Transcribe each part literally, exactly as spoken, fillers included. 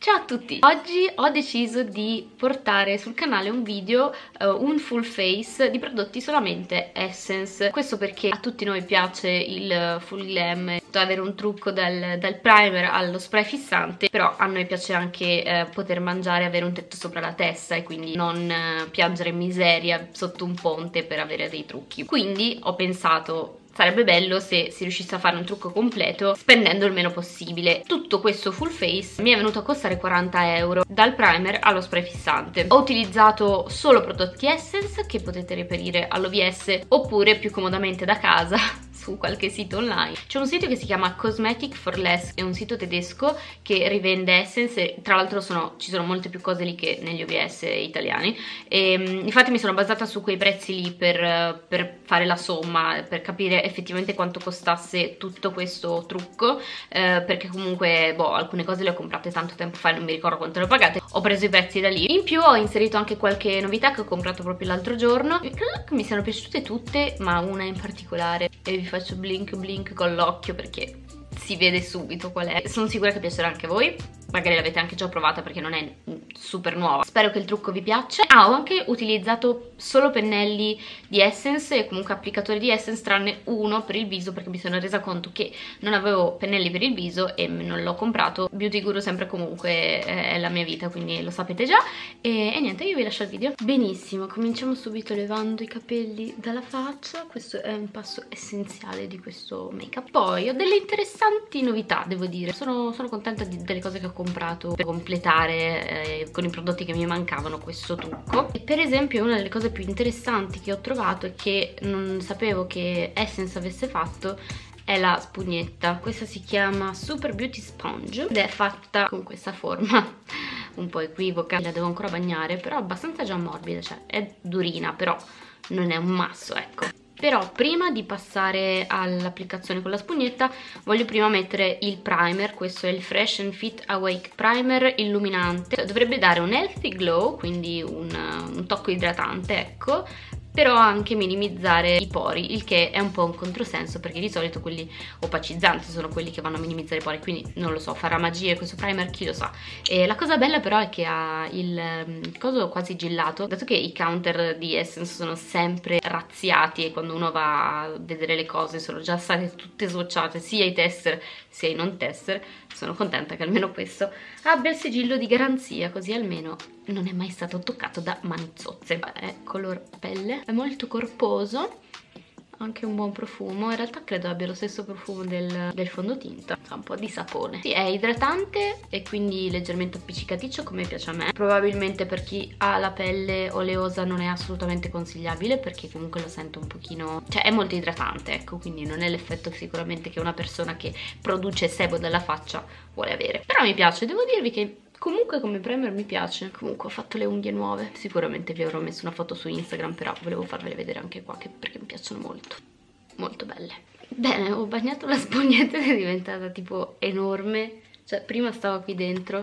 Ciao a tutti! Oggi ho deciso di portare sul canale un video, uh, un full face di prodotti solamente Essence. Questo perché a tutti noi piace il full glam, avere un trucco dal, dal primer allo spray fissante, però a noi piace anche uh, poter mangiare e avere un tetto sopra la testa e quindi non uh, piangere in miseria sotto un ponte per avere dei trucchi. Quindi ho pensato sarebbe bello se si riuscisse a fare un trucco completo spendendo il meno possibile. Tutto questo full face mi è venuto a costare quaranta euro, dal primer allo spray fissante. Ho utilizzato solo prodotti Essence che potete reperire all'O V S oppure più comodamente da casa su qualche sito online. C'è un sito che si chiama Cosmetic for Less, è un sito tedesco che rivende Essence, tra l'altro ci sono molte più cose lì che negli O V S italiani, e infatti mi sono basata su quei prezzi lì per, per fare la somma, per capire effettivamente quanto costasse tutto questo trucco, eh, perché comunque boh, alcune cose le ho comprate tanto tempo fa e non mi ricordo quanto le ho pagate, ho preso i prezzi da lì. In più ho inserito anche qualche novità che ho comprato proprio l'altro giorno, credo che mi siano piaciute tutte, ma una in particolare, e vi faccio blink blink con l'occhio perché si vede subito qual è. Sono sicura che piacerà anche a voi, magari l'avete anche già provata perché non è super nuova. Spero che il trucco vi piaccia. Ah, ho anche utilizzato solo pennelli di Essence e comunque applicatori di Essence, tranne uno per il viso perché mi sono resa conto che non avevo pennelli per il viso e non l'ho comprato. Beauty Guru sempre comunque è la mia vita, quindi lo sapete già. E, e niente, io vi lascio il video. Benissimo, cominciamo subito levando i capelli dalla faccia. Questo è un passo essenziale di questo make up. Poi ho delle interessanti novità, devo dire. Sono, sono contenta di, delle cose che ho comprato per completare eh, con i prodotti che mi mancavano questo trucco. E per esempio una delle cose più interessanti che ho trovato e che non sapevo che Essence avesse fatto è la spugnetta. Questa si chiama Super Beauty Sponge ed è fatta con questa forma un po' equivoca, la devo ancora bagnare, però abbastanza già morbida, cioè è durina però non è un masso, ecco. Però prima di passare all'applicazione con la spugnetta voglio prima mettere il primer. Questo è il Fresh and Fit Awake Primer illuminante. Dovrebbe dare un healthy glow, quindi un, un tocco idratante, ecco, però anche minimizzare i pori, il che è un po' un controsenso perché di solito quelli opacizzanti sono quelli che vanno a minimizzare i pori, quindi non lo so, farà magie questo primer, chi lo sa. E la cosa bella però è che ha il coso quasi gillato, dato che i counter di Essence sono sempre razziati e quando uno va a vedere le cose sono già state tutte swatchate, sia i tester sia i non tester. Sono contenta che almeno questo abbia il sigillo di garanzia, così almeno non è mai stato toccato da manuzzozze. È color pelle, è molto corposo, anche un buon profumo. In realtà credo abbia lo stesso profumo del, del fondotinta, ha un po' di sapone. Sì, è idratante e quindi leggermente appiccicaticcio come piace a me. Probabilmente per chi ha la pelle oleosa non è assolutamente consigliabile perché comunque lo sento un pochino, cioè è molto idratante, ecco, quindi non è l'effetto sicuramente che una persona che produce sebo dalla faccia vuole avere. Però mi piace, devo dirvi che comunque come primer mi piace. Comunque ho fatto le unghie nuove, sicuramente vi avrò messo una foto su Instagram, però volevo farvele vedere anche qua che, perché mi piacciono molto, molto belle. Bene, ho bagnato la spugnetta ed è diventata tipo enorme, cioè prima stava qui dentro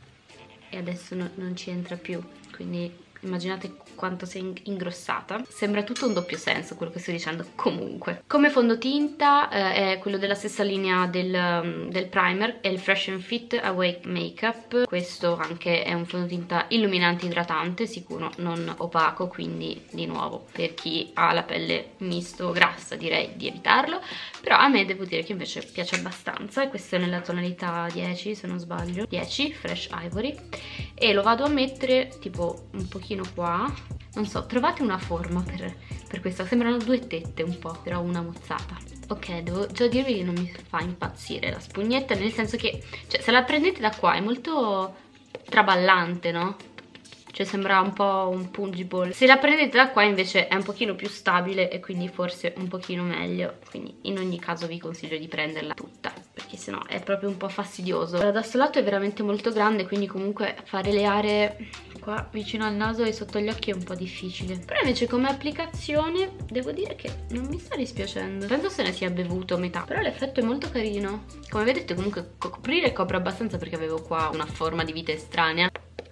e adesso no, non ci entra più, quindi immaginate quanto sia ingrossata. Sembra tutto un doppio senso quello che sto dicendo. Comunque, come fondotinta eh, è quello della stessa linea del, um, del primer, è il Fresh and Fit Awake Makeup. Questo anche è un fondotinta illuminante idratante, sicuro non opaco, quindi di nuovo per chi ha la pelle misto grassa direi di evitarlo, però a me devo dire che invece piace abbastanza. E questo è nella tonalità dieci se non sbaglio, dieci Fresh Ivory, e lo vado a mettere tipo un pochino qua. Non so, trovate una forma per, per questa, sembrano due tette un po', però una mozzata. Ok, devo già dirvi che non mi fa impazzire la spugnetta, nel senso che, cioè, se la prendete da qua è molto traballante, no? Cioè sembra un po' un pungible. Se la prendete da qua invece è un pochino più stabile e quindi forse un pochino meglio, quindi in ogni caso vi consiglio di prenderla tutta perché sennò è proprio un po' fastidioso. Da questo lato è veramente molto grande, quindi comunque fare le aree qua vicino al naso e sotto gli occhi è un po' difficile, però invece come applicazione devo dire che non mi sta dispiacendo. Penso se ne sia bevuto metà, però l'effetto è molto carino. Come vedete comunque coprire copre abbastanza perché avevo qua una forma di vita estranea.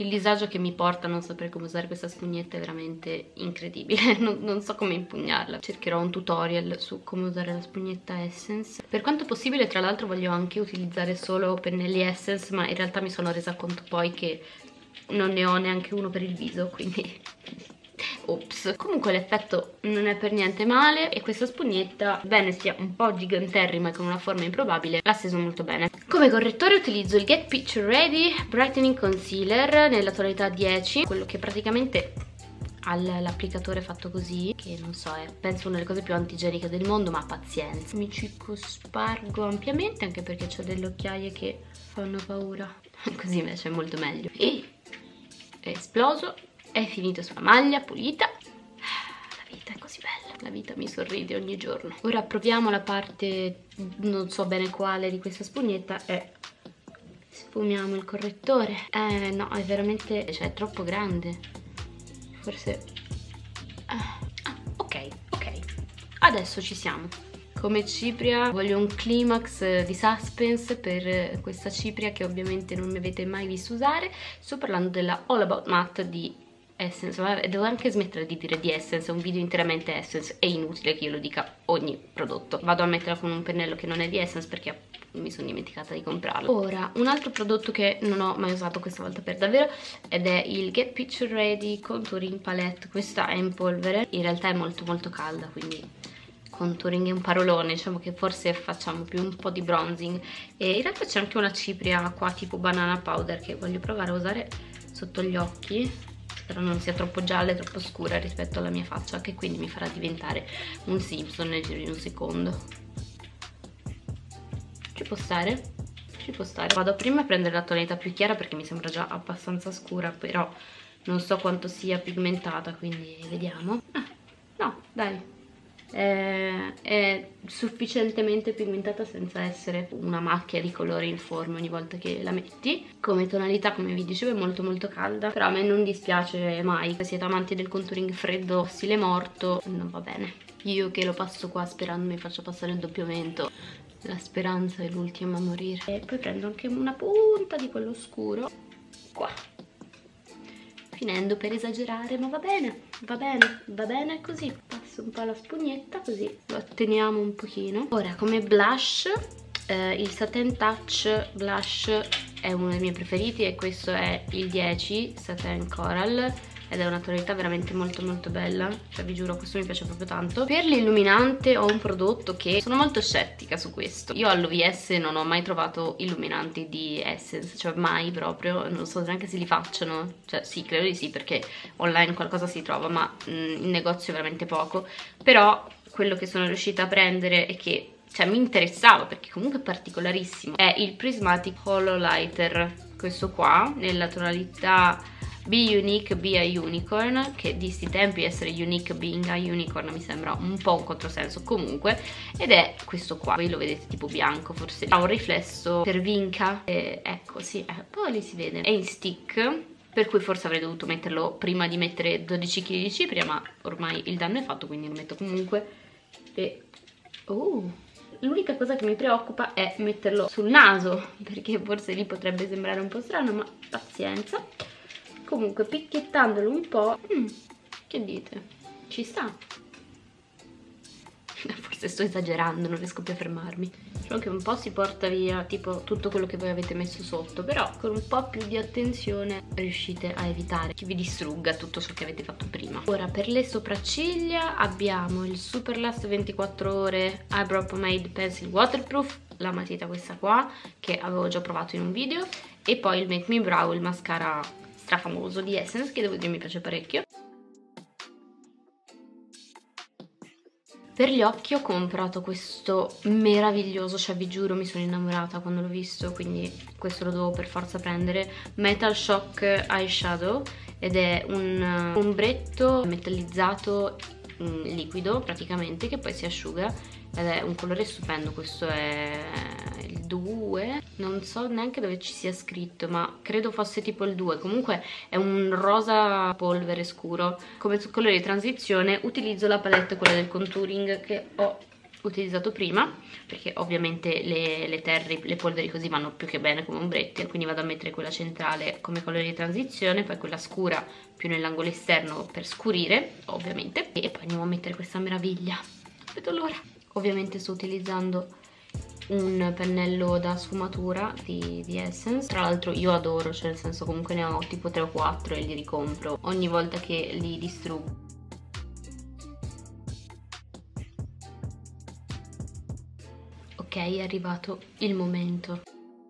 Il disagio che mi porta a non sapere come usare questa spugnetta è veramente incredibile. non, non so come impugnarla. Cercherò un tutorial su come usare la spugnetta Essence. Per quanto possibile, tra l'altro, voglio anche utilizzare solo pennelli Essence, ma in realtà mi sono resa conto poi che non ne ho neanche uno per il viso, quindi ops. Comunque l'effetto non è per niente male e questa spugnetta, bene sia un po' giganterrima e con una forma improbabile, l'ha steso molto bene. Come correttore utilizzo il Get Picture Ready Brightening Concealer nella tonalità dieci, quello che praticamente ha l'applicatore fatto così, che non so, è penso una delle cose più antigeniche del mondo, ma pazienza. Mi ci cospargo ampiamente, anche perché ho delle occhiaie che fanno paura. Così invece è molto meglio. E è esploso. È finito sulla maglia, pulita. La vita è così bella, la vita mi sorride ogni giorno. Ora proviamo la parte, non so bene quale, di questa spugnetta e sfumiamo il correttore. Eh no, è veramente, cioè è troppo grande. Forse... Ah, ok, ok. Adesso ci siamo. Come cipria voglio un climax di suspense per questa cipria che ovviamente non mi avete mai visto usare. Sto parlando della All About Matte di Essence. Devo anche smettere di dire di Essence, è un video interamente Essence, è inutile che io lo dica ogni prodotto. Vado a metterla con un pennello che non è di Essence perché mi sono dimenticata di comprarlo. Ora, un altro prodotto che non ho mai usato questa volta per davvero ed è il Get Picture Ready Contouring Palette. Questa è in polvere, in realtà è molto molto calda, quindi contouring è un parolone, diciamo che forse facciamo più un po' di bronzing. E in realtà c'è anche una cipria qua tipo banana powder che voglio provare a usare sotto gli occhi, spero non sia troppo gialla e troppo scura rispetto alla mia faccia, che quindi mi farà diventare un Simpson nel giro di un secondo. Ci può stare? Ci può stare. Vado prima a prendere la tonalità più chiara perché mi sembra già abbastanza scura, però non so quanto sia pigmentata, quindi vediamo. Ah, no, dai. È, è sufficientemente pigmentata senza essere una macchia di colore informe ogni volta che la metti. Come tonalità, come vi dicevo, è molto molto calda, però a me non dispiace mai. Se siete amanti del contouring freddo stile morto, non va bene. Io che lo passo qua sperando mi faccia passare il doppiamento, la speranza è l'ultima a morire. E poi prendo anche una punta di quello scuro qua, finendo per esagerare, ma va bene, va bene, va bene così. Passo un po' la spugnetta così lo atteniamo un pochino. Ora come blush eh, il Satin Touch Blush è uno dei miei preferiti e questo è il dieci Satin Coral ed è una tonalità veramente molto molto bella, cioè vi giuro questo mi piace proprio tanto. Per l'illuminante ho un prodotto che sono molto scettica su questo. Io all'O V S non ho mai trovato illuminanti di Essence, cioè mai proprio, non so neanche se li facciano, cioè sì, credo di sì perché online qualcosa si trova, ma mh, in negozio veramente poco. Però quello che sono riuscita a prendere e che cioè mi interessava perché comunque è particolarissimo è il Prismatic Hollow Lighter, questo qua nella tonalità Be Unique, Be a Unicorn, che di sti tempi essere unique being a unicorn mi sembra un po' un controsenso comunque, ed è questo qua, voi lo vedete tipo bianco, forse ha un riflesso per vinca, e ecco sì, eh, poi lì si vede, è in stick, per cui forse avrei dovuto metterlo prima di mettere dodici chili di cipria, ma ormai il danno è fatto quindi lo metto comunque. E oh, l'unica cosa che mi preoccupa è metterlo sul naso, perché forse lì potrebbe sembrare un po' strano, ma pazienza. Comunque picchiettandolo un po', mm, che dite? Ci sta? Forse sto esagerando, non riesco più a fermarmi. Diciamo che un po' si porta via tipo tutto quello che voi avete messo sotto, però con un po' più di attenzione riuscite a evitare che vi distrugga tutto ciò che avete fatto prima. Ora per le sopracciglia abbiamo il Super Last ventiquattro ore Eyebrow Pomade Pencil Waterproof, la matita questa qua che avevo già provato in un video, e poi il Make Me Brow, il mascara strafamoso di Essence che devo dire mi piace parecchio. Per gli occhi ho comprato questo meraviglioso, cioè vi giuro mi sono innamorata quando l'ho visto, quindi questo lo devo per forza prendere, Metal Shock Eyeshadow, ed è un ombretto metallizzato liquido praticamente che poi si asciuga ed è un colore stupendo. Questo è il due, non so neanche dove ci sia scritto, ma credo fosse tipo il due, comunque è un rosa polvere scuro. Come colore di transizione utilizzo la palette, quella del contouring che ho utilizzato prima, perché ovviamente le, le terry, le polveri così vanno più che bene come ombretti, quindi vado a mettere quella centrale come colore di transizione, poi quella scura più nell'angolo esterno per scurire ovviamente, e poi andiamo a mettere questa meraviglia. Non vedo l'ora. Ovviamente sto utilizzando un pennello da sfumatura di, di Essence, tra l'altro io adoro, cioè nel senso comunque ne ho tipo tre o quattro e li ricompro ogni volta che li distruggo. Ok, è arrivato il momento.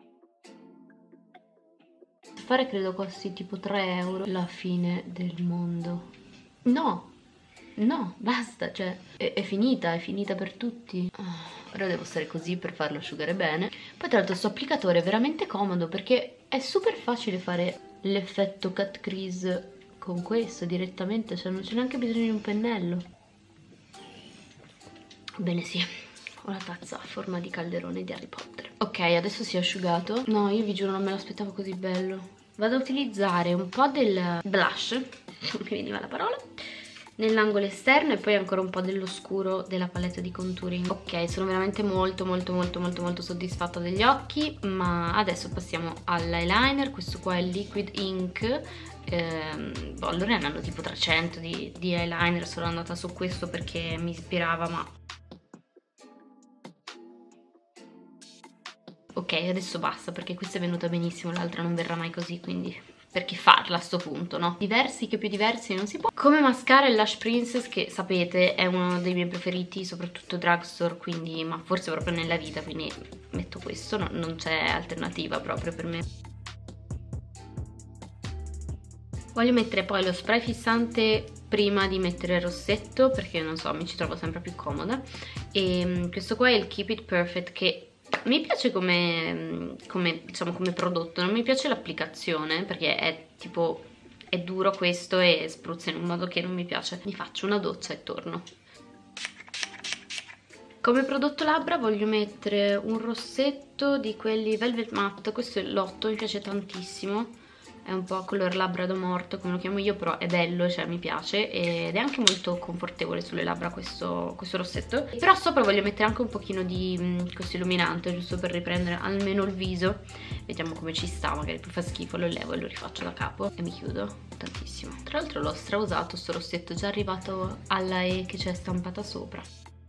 Fare credo costi tipo tre euro, la fine del mondo. No, no, basta, cioè è, è finita, è finita per tutti. Oh. Ora devo stare così per farlo asciugare bene. Poi tra l'altro questo applicatore è veramente comodo perché è super facile fare l'effetto cut crease con questo direttamente, cioè non c'è neanche bisogno di un pennello. Bene, sì, ho la tazza a forma di calderone di Harry Potter. Ok, adesso si è asciugato. No, io vi giuro non me lo aspettavo così bello. Vado a utilizzare un po' del blush, non mi veniva la parola, nell'angolo esterno e poi ancora un po' dell'oscuro della palette di contouring. Ok, sono veramente molto molto molto molto molto soddisfatta degli occhi, ma adesso passiamo all'eyeliner. Questo qua è Liquid Ink. ehm, boh, allora ne hanno tipo trecento di, di eyeliner, sono andata su questo perché mi ispirava, ma ok, adesso basta perché questa è venuta benissimo, l'altra non verrà mai così, quindi perché farla a sto punto, no? Diversi che più diversi non si può. Come mascara il Lash Princess, che sapete è uno dei miei preferiti, soprattutto drugstore, quindi, ma forse proprio nella vita, quindi metto questo, no, non c'è alternativa proprio per me. Voglio mettere poi lo spray fissante prima di mettere il rossetto, perché non so, mi ci trovo sempre più comoda. E questo qua è il Keep It Perfect, che mi piace come, come, diciamo, come prodotto, non mi piace l'applicazione perché è tipo, è duro questo e spruzza in un modo che non mi piace. Mi faccio una doccia e torno. Come prodotto labbra voglio mettere un rossetto di quelli Velvet Matte, questo è l'otto, mi piace tantissimo. È un po' color labbra morto come lo chiamo io, però è bello, cioè mi piace ed è anche molto confortevole sulle labbra questo, questo rossetto. Però sopra voglio mettere anche un pochino di mh, questo illuminante, giusto per riprendere almeno il viso. Vediamo come ci sta, magari poi fa schifo, lo levo e lo rifaccio da capo e mi chiudo tantissimo. Tra l'altro l'ho strausato sto rossetto, già arrivato alla E che c'è stampata sopra.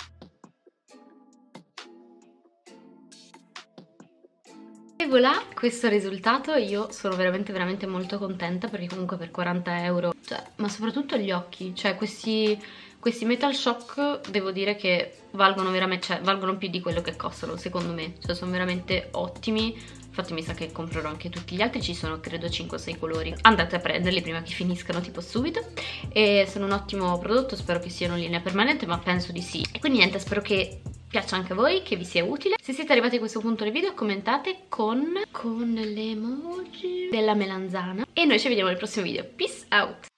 E voilà, questo risultato, io sono veramente veramente molto contenta perché comunque per quaranta euro, cioè, ma soprattutto gli occhi, cioè questi, questi Metal Shock devo dire che valgono veramente, cioè valgono più di quello che costano secondo me, cioè sono veramente ottimi. Infatti mi sa che comprerò anche tutti gli altri, ci sono credo cinque o sei colori, andate a prenderli prima che finiscano tipo subito. E sono un ottimo prodotto, spero che siano in linea permanente, ma penso di sì. E quindi niente, spero che piaccia anche a voi, che vi sia utile. Se siete arrivati a questo punto del video commentate con, con le emoji della melanzana. E noi ci vediamo nel prossimo video. Peace out!